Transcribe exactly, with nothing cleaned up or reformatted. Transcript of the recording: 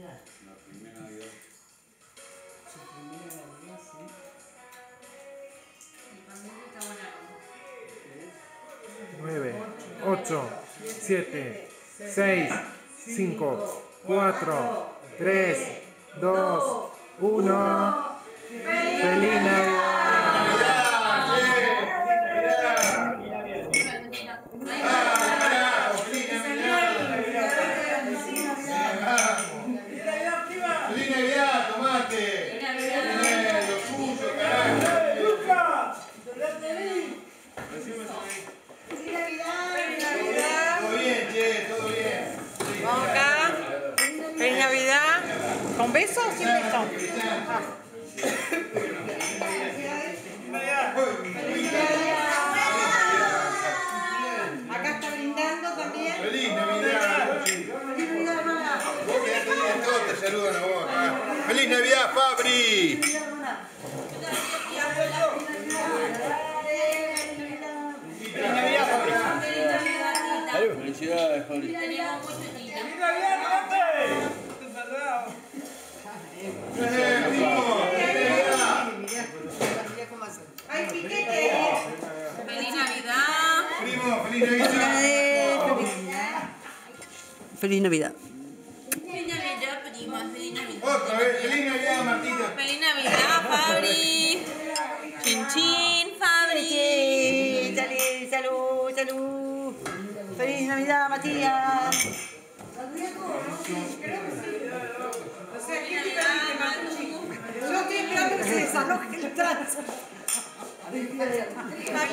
Navidad. La primera Navidad. Su primera Navidad, sí. Mi familia está buena. nueve, ocho, siete, seis, cinco, cuatro, tres, dos, uno. ¡Feliz Navidad! ¡Feliz Navidad, tomate! ¡Lo tuyo, carajo! Todo bien, che, todo bien. Vamos acá. Feliz Navidad. ¿Con beso o sin beso? Acá está brindando también. ¡Feliz Navidad! Feliz Navidad, hermana. Vos quedate bien, todos te saludan a vos. Ah. ¡Feliz Navidad, Fabri! Felicidades, Fabri. Teníamos mucho niño. ¡Ay, piquete! Feliz Navidad. Primo, feliz Navidad. Feliz Navidad. Feliz Navidad, prima. Feliz Navidad. Otra vez, feliz Navidad, Martita. Feliz Navidad, Fabri. Chin chin, Fabri. Salud, salud, salud. Feliz Navidad, Matías. Feliz Navidad, Manu. Yo estoy esperando que se desaloje el trance.